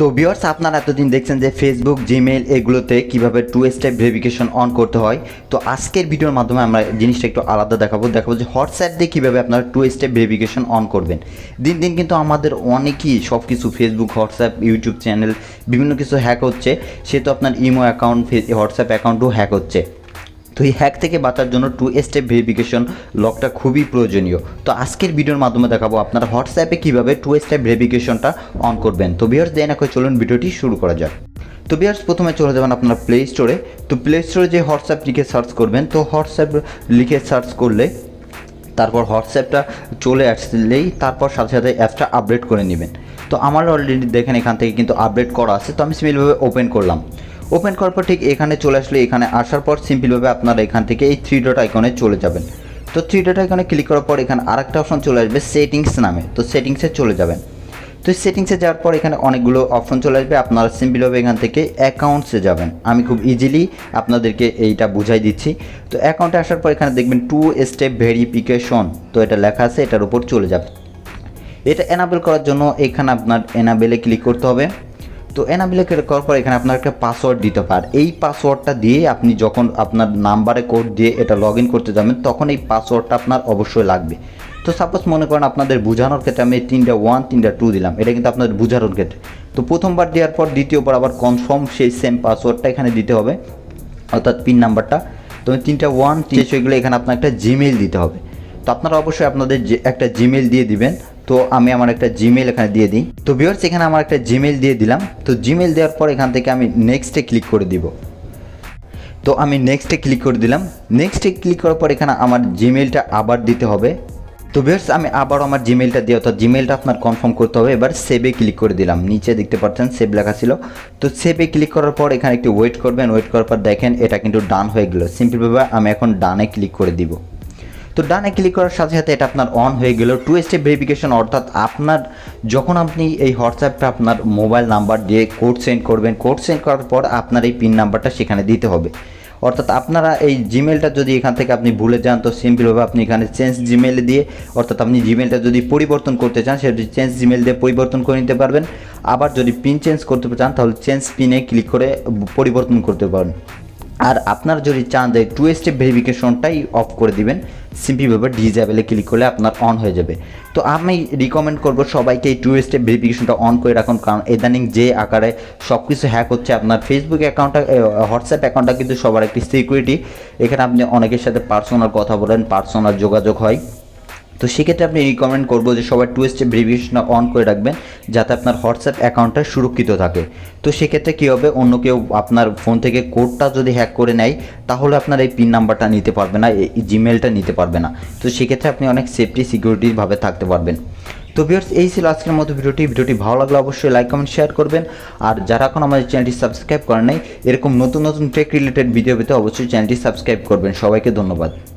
তো ভিউয়ার্স আপনারা এতদিন দেখছেন যে ফেসবুক জিমেইল এগুলোতে কিভাবে 2 স্টেপ ভেরিফিকেশন অন করতে হয়। তো আজকের ভিডিওর মাধ্যমে আমরা জিনিসটা একটু আলাদা দেখাবো যে হোয়াটসঅ্যাপ দিয়ে কীভাবে আপনারা 2 স্টেপ ভেরিফিকেশন অন করবেন। দিন দিন কিন্তু আমাদের অনেকই সব কিছু ফেসবুক, হোয়াটসঅ্যাপ, ইউটিউব চ্যানেল বিভিন্ন কিছু হ্যাক হচ্ছে, সে তো আপনার ইমো অ্যাকাউন্ট, হোয়াটসঅ্যাপ অ্যাকাউন্টও হ্যাক হচ্ছে। তো এই হ্যাক থেকে বাঁচার জন্য 2 স্টেপ ভেরিফিকেশন লকটা খুবই প্রয়োজনীয়। তো আজকের ভিডিওর মাধ্যমে দেখাবো আপনারা হোয়াটসঅ্যাপে কীভাবে 2 স্টেপ ভেরিফিকেশনটা অন করবেন। তো ভিউয়ার্স দেরি না করে চলুন ভিডিওটি শুরু করা যাক। তো ভিউয়ার্স প্রথমে চলে যাবেন আপনার প্লে স্টোরে। তো প্লে স্টোরে যে হোয়াটসঅ্যাপ লিখে সার্চ করবেন, তো হোয়াটসঅ্যাপ লিখে সার্চ করলে তারপর হোয়াটসঅ্যাপটা চলে আসলেই তারপর সাথে সাথে অ্যাপটা আপডেট করে নেবেন। তো আমার অলরেডি দেখেন এখান থেকে কিন্তু আপডেট করা আছে। তো আমি সিম্পলভাবে ওপেন করলাম। ওপেন করার পর ঠিক এখানে চলে আসলে এখানে আসার পর সিম্পলভাবে আপনারা এখান থেকে এই 3 ডট আইকনে চলে যাবেন। তো 3 ডট আইকনে ক্লিক করার পর এখানে আরেকটা অপশন চলে আসবে সেটিংস নামে। তো সেটিংসে চলে যাবেন। তো সেটিংসে যাওয়ার পর এখানে অনেকগুলো অপশন চলে আসবে, আপনারা সিম্পলভাবে এখান থেকে অ্যাকাউন্টসে যাবেন। আমি খুব ইজিলি আপনাদেরকে এইটা বুঝাই দিচ্ছি। তো অ্যাকাউন্টে আসার পর এখানে দেখবেন 2 স্টেপ ভেরিফিকেশন, তো এটা লেখা আছে, এটার উপর চলে যাবে। এটা এনাবেল করার জন্য এখানে আপনার এনাবেলে ক্লিক করতে হবে। তো এনাবেলে ক্লিক করার পর এখানে আপনার একটা পাসওয়ার্ড দিতে পারে। এই পাসওয়ার্ডটা দিয়ে আপনি যখন আপনার নাম্বারে কোড দিয়ে এটা লগ ইন করতে যাবেন তখন এই পাসওয়ার্ডটা আপনার অবশ্যই লাগবে। তো সাপোজ মনে করেন আপনাদের বোঝানোর ক্ষেত্রে আমি 3টা 1 3টা 2 দিলাম, এটা কিন্তু আপনাদের বোঝানোর ক্ষেত্রে। তো প্রথমবার দেওয়ার পর দ্বিতীয়বার আবার কনফার্ম সেই সেম পাসওয়ার্ডটা এখানে দিতে হবে, অর্থাৎ পিন নাম্বারটা। তো 3টা 1 3 সেগুলো এখানে আপনার একটা জিমেইল দিতে হবে। তো আপনারা অবশ্যই আপনাদের একটা জিমেইল দিয়ে দিবেন। তো আমি আমার একটা জিমেইল এখানে দিয়ে দিই। তো ভিউয়ার্স এখানে আমার একটা জিমেইল দিয়ে দিলাম। তো জিমেইল দেওয়ার পর এখান থেকে আমি নেক্সটে ক্লিক করে দিব। তো আমি নেক্সটে ক্লিক করে দিলাম। নেক্সটে ক্লিক করার পর এখানে আমার জিমেইলটা আবার দিতে হবে। তো ভিউয়ার্স আমি আবার আমার জিমেইলটা দিয়ে, অর্থাৎ জিমেইলটা আপনার কনফার্ম করতে হবে। এবার সেভে ক্লিক করে দিলাম। নিচে দেখতে পাচ্ছেন সেভ লেখা ছিল। তো সেভে ক্লিক করার পর এখানে একটু ওয়েট করবেন। ওয়েট করার পর দেখেন এটা কিন্তু ডান হয়ে গেল। সিম্পলভাবে আমি এখন ডানে ক্লিক করে দিব। তো ডানে ক্লিক করার সাথে সাথে এটা আপনার অন হয়ে গেল 2 স্টেপ ভেরিফিকেশন। অর্থাৎ আপনার যখন আপনি এই হোয়াটসঅ্যাপটা আপনার মোবাইল নাম্বার দিয়ে কোড সেন্ড করবেন, কোড সেন্ড করার পর আপনার এই পিন নাম্বারটা সেখানে দিতে হবে। অর্থাৎ আপনারা এই জিমেলটা যদি এখান থেকে আপনি ভুলে যান তো সিম্পলভাবে আপনি এখানে চেঞ্জ জিমেল দিয়ে, অর্থাৎ আপনি জিমেলটা যদি পরিবর্তন করতে চান সেটা চেঞ্জ জিমেল দিয়ে পরিবর্তন করে নিতে পারবেন। আবার যদি পিন চেঞ্জ করতে চান তাহলে চেঞ্জ পিনে ক্লিক করে পরিবর্তন করতে পারেন। আর আপনারা যদি চান যে 2 স্টেপ ভেরিফিকেশনটাই অফ করে দিবেন, সিম্পলভাবে ডিজেবলে ক্লিক করলে আপনার অন হয়ে যাবে। তো আমি রিকমেন্ড করব সবাইকে এই 2 স্টেপ ভেরিফিকেশনটা অন করে রাখুন, কারণ ইদানিং যে আকারে সব কিছু হ্যাক হচ্ছে, আপনার ফেসবুক অ্যাকাউন্টটা, হোয়াটসঅ্যাপ অ্যাকাউন্টটা কিন্তু সবার একটি সিকিউরিটি। এখানে আপনি অনেকের সাথে পার্সোনাল কথা বলেন, পার্সোনাল যোগাযোগ হয়। তো সেক্ষেত্রে আপনি রিকমেন্ড করবো যে সবাই 2 স্টেপ ভেরিফিকেশনটা অন করে রাখবেন, যাতে আপনার হোয়াটসঅ্যাপ অ্যাকাউন্টটা সুরক্ষিত থাকে। তো সেক্ষেত্রে কী হবে, অন্য কেউ আপনার ফোন থেকে কোডটা যদি হ্যাক করে নেয় তাহলে আপনার এই পিন নাম্বারটা নিতে পারবে না, এই জিমেলটা নিতে পারবে না। তো সেক্ষেত্রে আপনি অনেক সেফটি সিকিউরিটিভাবে থাকতে পারবেন। তো ভিউয়ার্স এই ছিল আজকের মতো ভিডিওটি ভালো লাগলে অবশ্যই লাইক কমেন্ট শেয়ার করবেন। আর যারা এখন আমাদের চ্যানেলটি সাবস্ক্রাইব করেন নাই, এরকম নতুন নতুন টেক রিলেটেড ভিডিও পেতে অবশ্যই চ্যানেলটি সাবস্ক্রাইব করবেন। সবাইকে ধন্যবাদ।